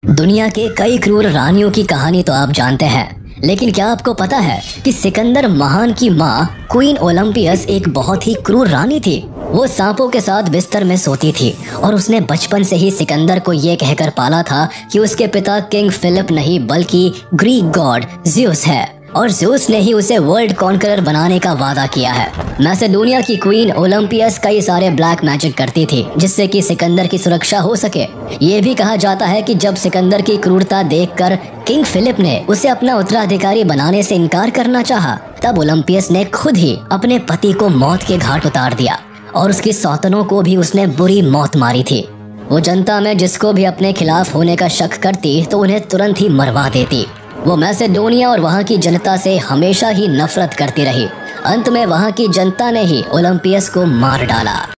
दुनिया के कई क्रूर रानियों की कहानी तो आप जानते हैं, लेकिन क्या आपको पता है कि सिकंदर महान की माँ क्वीन ओलंपियस एक बहुत ही क्रूर रानी थी। वो सांपों के साथ बिस्तर में सोती थी और उसने बचपन से ही सिकंदर को ये कहकर पाला था कि उसके पिता किंग फिलिप नहीं बल्कि ग्रीक गॉड ज़्यूस है और ज़्यूस ने ही उसे वर्ल्ड कॉन्करर बनाने का वादा किया है। मैसेडोनिया की क्वीन ओलंपियस कई सारे ब्लैक मैजिक करती थी जिससे कि सिकंदर की सुरक्षा हो सके। ये भी कहा जाता है कि जब सिकंदर की क्रूरता देखकर किंग फिलिप ने उसे अपना उत्तराधिकारी बनाने से इनकार करना चाहा, तब ओलंपियस ने खुद ही अपने पति को मौत के घाट उतार दिया और उसकी सौतनों को भी उसने बुरी मौत मारी थी। वो जनता में जिसको भी अपने खिलाफ होने का शक करती तो उन्हें तुरंत ही मरवा देती। वो मैसेडोनिया और वहाँ की जनता से हमेशा ही नफरत करती रही। अंत में वहाँ की जनता ने ही ओलंपियस को मार डाला।